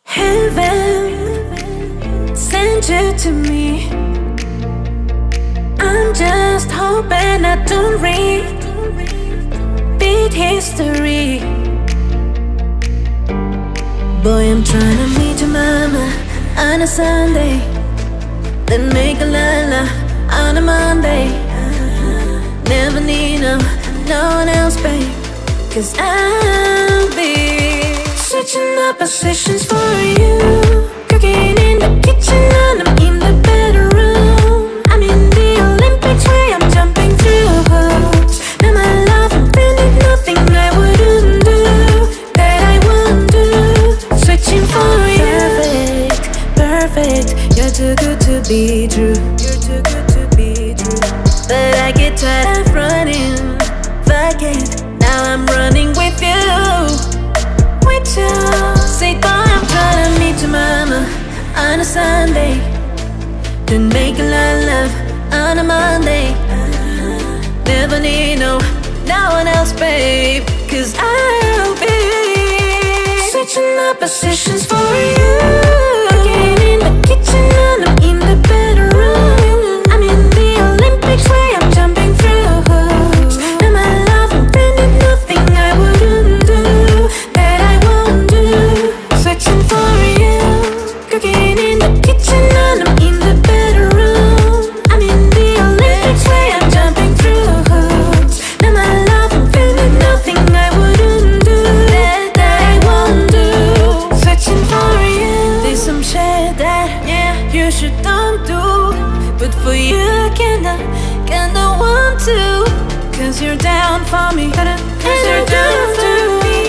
Heaven sent you to me. I'm just hoping I don't repeat history. Boy, I'm trying to meet your mama on a Sunday, then make a la-la on a Monday. Never need no one else, babe, 'cause I'll be switching up positions for you. Cooking in the kitchen and I'm in the bedroom. I'm in the Olympics where I'm jumping through hoops. Now my love, I'm feeling nothing I wouldn't do, that I won't do. Switching for you. Perfect, perfect. You're too good to be true. You're too good to be true. But I get tired of running. Fuck it, now I'm running with you. With you. Say, boy, I'm trying to meet your mama on a Sunday, then make a lot of love on a Monday. Never need no one else, babe, 'cause I'll be switching up positions for you. Cooking in the kitchen and I'm in the bedroom. I'm in the Olympics where I'm jumping through hoops. Now my love, I'm feeling nothing I wouldn't do, that I won't do. Switching for you. Cooking in the kitchen and I'm in the bedroom. I'm in the Olympics where I'm jumping through hoops. Now my love, I'm feeling nothing I wouldn't do, that I won't do. Switching for you. There's some shit that, yeah, you should don't do, but for you I kinda want to. 'Cause you're down for me, 'cause you're down for me.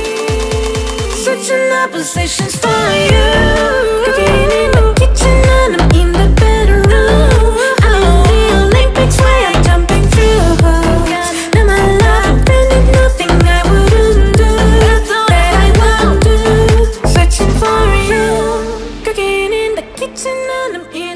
Switching up positions for you. Cooking in the kitchen and I'm in the bedroom. I'm in the Olympics where I'm jumping through hoops. Now my love, I'm feeling nothing I wouldn't do, that I won't do. Switching for you. Cooking in the kitchen and I'm in